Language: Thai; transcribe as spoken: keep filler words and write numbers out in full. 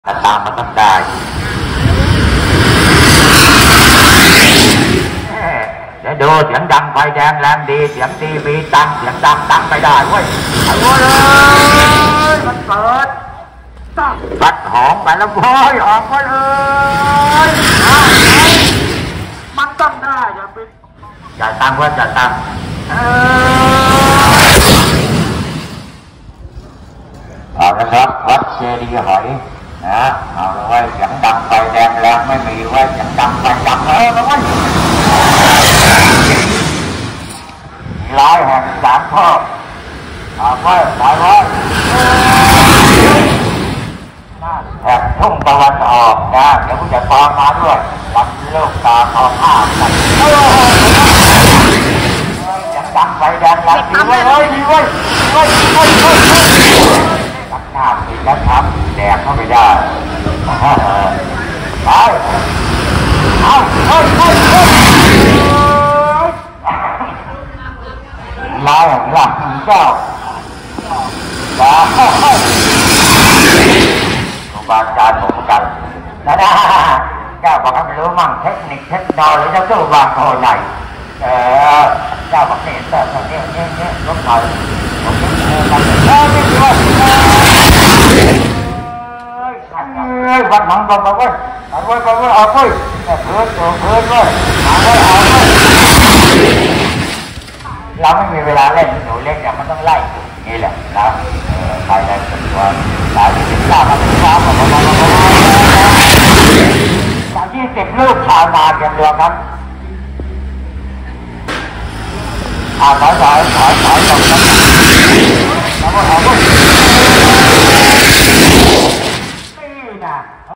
แต่ตามมันต้องได้เดี๋ยวดูเสียงดังไฟแดงแรงดีเสียงดีมีตังเสียงดังตั้งไปได้เว้ยเอาเลยมันเปิดปัดหอมไปแล้วโว้ยออกมาเลยมันต้องได้อย่าไปจ่ายตังค์เพื่อนจ่ายตังค์เอาละครับวัดเจดีย์หอยนะเอาละไว้เสียงดังไฟแดงแรงไม่มีไว้เสียงดังไฟดังเออมาไว้ร้อยแห่งสามพ่อเอาไว้ปล่อยไว้แห่งทุ่งตะวันออกนะเดี๋ยวผู้จัดการมาด้วยวันลูกตาทองห้ากันเสียงดังไฟแดงแรงดีไว้เลยดีไว้ดีไว้ดีไว้ดีไว้ตักน้ำอีกแล้วครับแดกเข้าไปได้ไปเอาเฮ้ยเฮ้ยเฮ้ยลายหลังเจ้าว้าวครูบาอาจารย์ผมกันนะนะเจ้าบอกให้รู้มั่งเทคนิคเทคโนโลยีจะสู้วางโคไหนเออเจ้าบอกเนี่ยเจ้าเนี่ยเนี่ยเนี่ยรถไฟผมเนี่ยมันเออไม่ดีว่าวัดมังกรมาเว้ยมาเว้ยมาเว้ยเอาเว้ยเพื่อนตัวเพื่อนเว้ยมาเว้ยเอาเว้ยเราไม่มีเวลาเล่นหนูเล่นเนี่ยมันต้องไล่นี่แหละนะใครได้เป็นตัวหลายที่สิบเก้ามาถึงสามมามามามาสามยี่สิบลูกชาวนาเตรียมตัวครับอ่าถอยถอยถอยถอยลงครับแล้วก็เอาเว้ย